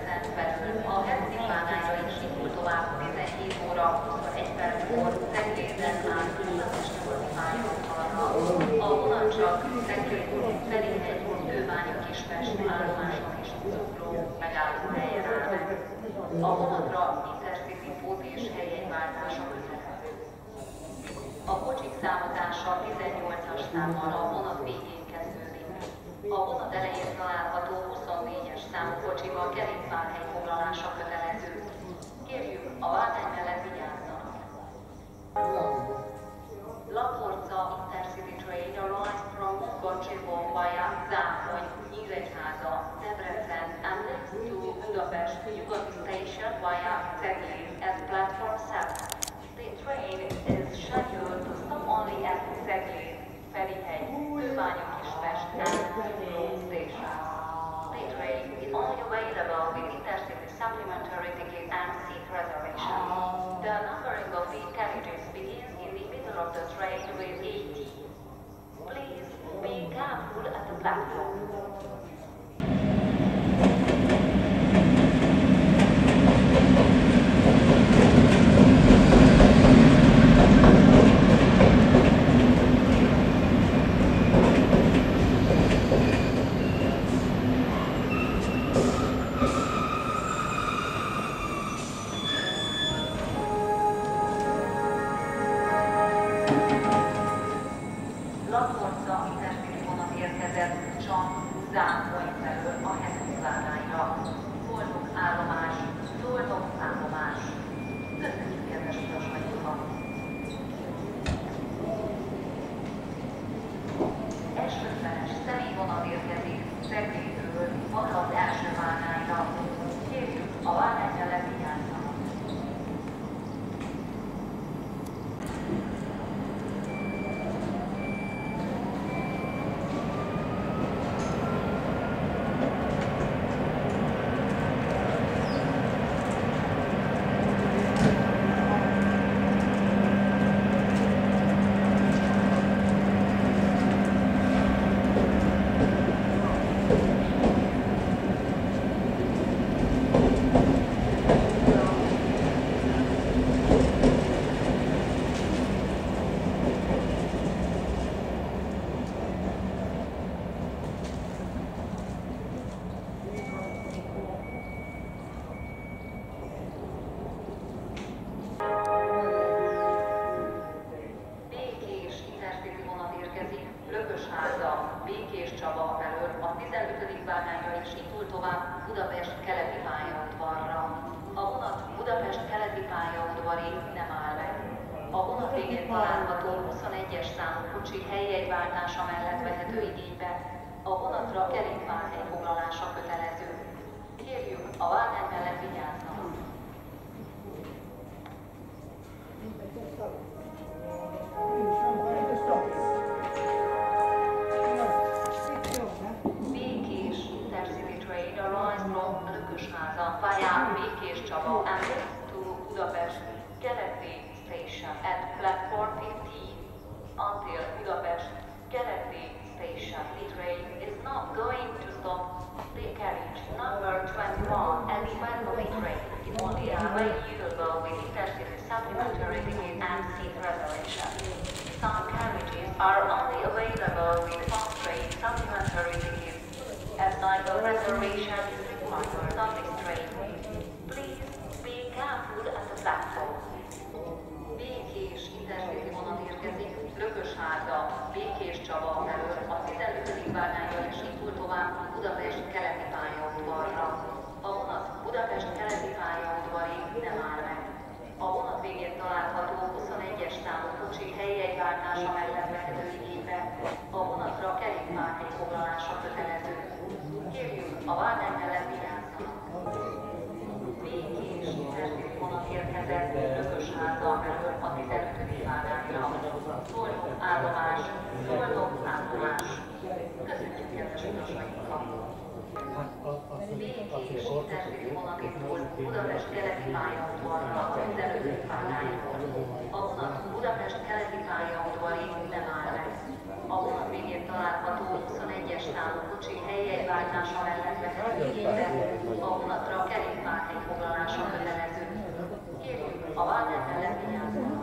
percen belül a hetedik pályára is indul tovább 17 óra 21 perckor Szegléden át Budapest-nyugati pályaudvarra. A vonat csak Szegléd, Ferihegy, Kőbánya, Kispest állomáson és Zugló megállóhelyen áll meg. A vonatra Intercity pót és helyjegyváltása kötelező. A kocsik számozása 18-as számmal a vonat végén kezdődik. A vonat elején található 24-es számú kocsival kerékpárhely foglalása kötelező. Kérjük, a váltány mellett vigyázzanak. Laporca Intercity train arrives from Kocsijból via Záhony, Nyíregyháza, Debrecen and next to Budapest Nyugati station via Cegléd at platform 7. The train is scheduled to stop only at Cegléd, Ferihegy, Kőbánya, Kispest and Zugló stations. The train is only available with Intercity supplementary ticket and seat reservation. The numbering of the carriages begins in the middle of the train with 80. Please be careful at the platform. Laporca Intercity vonat érkezett csak Záhony felől a hetedik várányra. Zolnok állomás, Zolnok állomás. Köszönjük, kedves utasainkat! S50-es személyvonat érkezik Szeglédről Magad első várányra. Kérjük, a várány mellett vigyázzanak! Lökösháza-Békéscsaba felől a 15. várányra is indul tovább Budapest keleti pályaudvarra. A vonat Budapest keleti pályaudvarig nem áll meg. A vonat végén található 21-es számú kocsi helyjegyváltása mellett vehető igénybe. A vonatra kerékpárhely foglalása kötelező. Kérjük, a vágány mellett vigyázzanak! Békés Intercity train arrives from Lökösháza via Békéscsaba and next to Budapest Keleti station at platform 15 until Budapest Keleti station. The train is not going to stop. The carriage number 21 and the Welcome train is only available with Intercity supplementary ticket and seat reservation. Some carriages are only available with fast train supplementary tickets, as neither reservation is required on this train. Please be careful at the platform. Békés Intercity vonat érkezik Lökösháza, Békéscsaba felől a 15. várányra is indul tovább Budapest keleti pályaudvarra. A vonat Budapest keleti pályaudvarig nem áll meg. A vonat végén található 21-es számú kocsi helyjegyváltása mellett vehető igénybe. A vonatra kerékpárhely foglalása kötelező. Kérjük, a vágány mellett vigyázzanak! Békés Intercity vonat érkezett Lökösháza felől a 15. várányra. Zolnok állomás, Zolnok állomás. Köszönjük, kedves utasainkat! Békés Intercity vonat indul Budapest keleti pályaudvarra a 15. várányról. A vonat Budapest keleti pályaudvarig nem áll meg. A vonat végén található 21-es számú kocsi helyjegyváltása jegyváltása mellett vett igénybe, a vonatra kerékpárhely foglalása kötelező. Kérjük a váltás mellett vigyázzanak.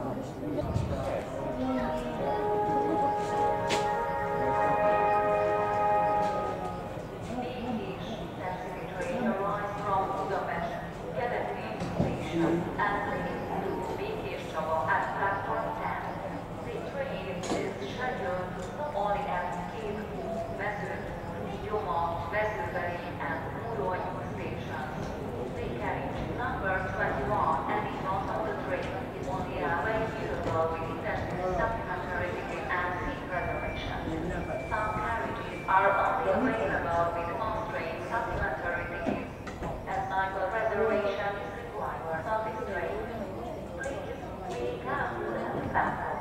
Békés Intercity train arrives from Budapest, Keleti station and leaves to Békés Csaba at platform 10. The train is scheduled to stop only at Cape Hook, Vezőr, Gyoma, Vezőrbeli and Muroly stations. The carriage number 21 and in front of the train is on the railway usable with Intercity supplementary ticket and seat reservation. Some carriages are only available with on-train supplementary tickets, as neither reservation is required on this train. Please be careful at the platform.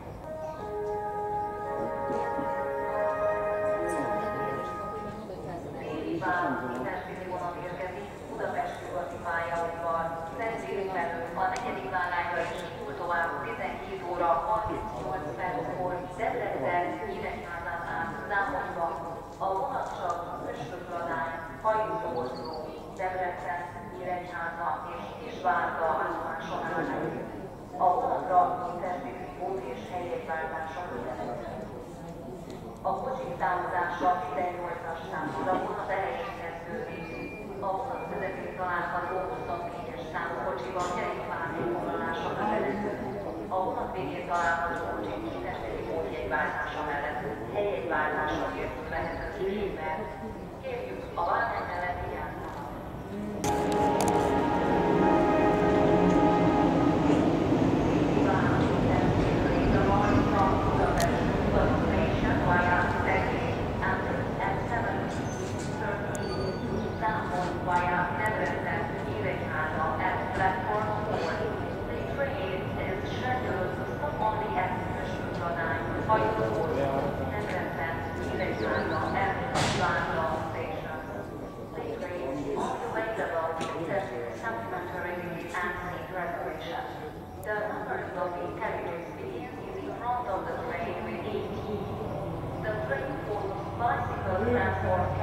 Déli Vár Intercity vonat érkezik Budapest nyugati pályaudvar. Szentgyéri felől a 4. vállányra is indul tovább 12 óra 38 perckor Debrecen Nyíregyházán át Zámonyba. A vonat csak Püspökladány, Hajózó, Debrecen, Nyíregyháza és Kisvárda állomáson áll meg. A vonatra Intercity pót és helyjegyváltása kötelező. A kocsik távozása 18-as számmal a vonat elején kezdődik. A vonat közepén található 24-es számú kocsiban kerékpárhely foglalása kötelező. A vonat végén található kocsik Intercity pótjegyváltása mellett helyjegyváltása nélkül vehető igénybe. Kérjük a váltány mellett vigyázzanak. The numbering of the carriages begins in front of the train with 18. The train follows bicycle platform